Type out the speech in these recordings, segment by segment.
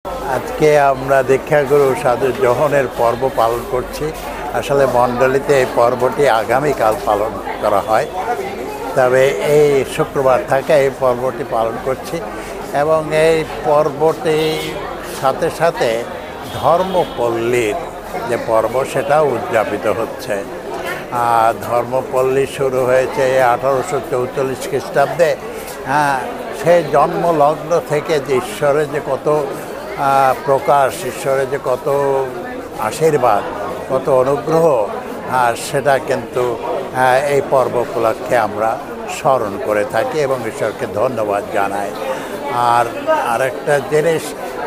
আজকে আমরা দীক্ষাগুরু সাধু জোহনের পর্ব পালন করছি। আসলে মণ্ডলীতে এই পর্বটি আগামীকাল পালন করা হয়, তবে এই শুক্রবার থেকে এই পর্বটি পালন করছি এবং এই পর্বটির সাথে সাথে ধর্মপল্লীর যে পর্ব সেটাও উদযাপিত হচ্ছে। ধর্মপল্লী শুরু হয়েছে 1844 খ্রিস্টাব্দে। সেই জন্মলগ্ন থেকে যে ঈশ্বরের যে কত প্রকাশ, ঈশ্বরের যে কত আশীর্বাদ, কত অনুগ্রহ, সেটা কিন্তু এই পর্ব উপলক্ষে আমরা স্মরণ করে থাকি এবং ঈশ্বরকে ধন্যবাদ জানাই। আর আরেকটা জিনিস,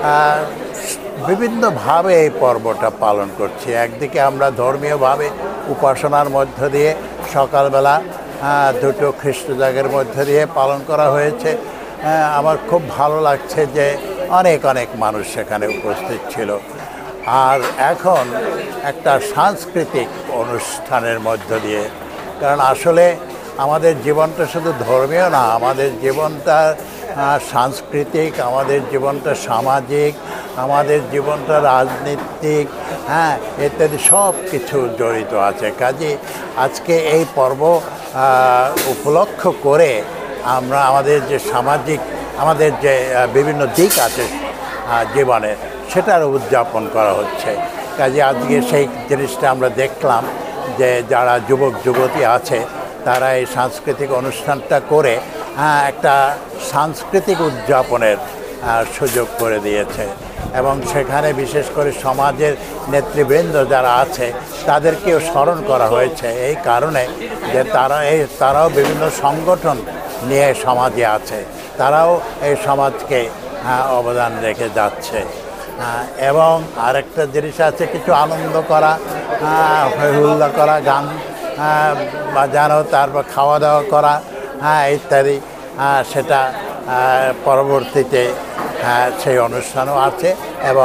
বিভিন্নভাবে এই পর্বটা পালন করছি। একদিকে আমরা ধর্মীয়ভাবে উপাসনার মধ্য দিয়ে সকালবেলা দুটো খ্রিস্টজাগের মধ্য দিয়ে পালন করা হয়েছে। আমার খুব ভালো লাগছে যে অনেক অনেক মানুষ সেখানে উপস্থিত ছিল। আর এখন একটা সাংস্কৃতিক অনুষ্ঠানের মধ্য দিয়ে, কারণ আসলে আমাদের জীবনটা শুধু ধর্মীয় না, আমাদের জীবনটা সাংস্কৃতিক, আমাদের জীবনটা সামাজিক, আমাদের জীবনটা রাজনীতিক, ইত্যাদি সব কিছু জড়িত আছে। কাজে আজকে এই পর্ব উপলক্ষ করে আমরা আমাদের যে সামাজিক, আমাদের যে বিভিন্ন দিক আছে জীবনে, সেটার উদযাপন করা হচ্ছে। কাজে আজকে সেই জিনিসটা আমরা দেখলাম যে যারা যুবক যুবতী আছে তারা এই সাংস্কৃতিক অনুষ্ঠানটা করে একটা সাংস্কৃতিক উদযাপনের সুযোগ করে দিয়েছে এবং সেখানে বিশেষ করে সমাজের নেতৃবৃন্দ যারা আছে তাদেরকেও স্মরণ করা হয়েছে, এই কারণে যে তারাও বিভিন্ন সংগঠন নিয়ে সমাজে আছে, তারাও এই সমাজকে অবদান রেখে যাচ্ছে। এবং আরেকটা জিনিস আছে, কিছু আনন্দ করা, হইহুল্লা করা, গান বাজানো, তারপর খাওয়া দাওয়া করা, ইত্যাদি। সেটা পরবর্তীতে সেই অনুষ্ঠানও আছে এবং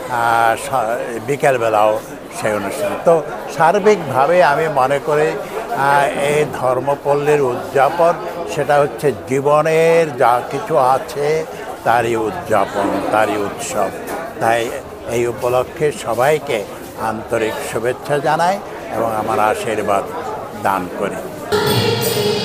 বিকেলবেলাও সেই অনুষ্ঠান। তো সার্বিকভাবে আমি মনে করি এই ধর্মপল্লীর উদযাপন সেটা হচ্ছে জীবনের যা কিছু আছে তারই উদযাপন, তারই উৎসব। তাই এই উপলক্ষে সবাইকে আন্তরিক শুভেচ্ছা জানাই এবং আমার আশীর্বাদ দান করি।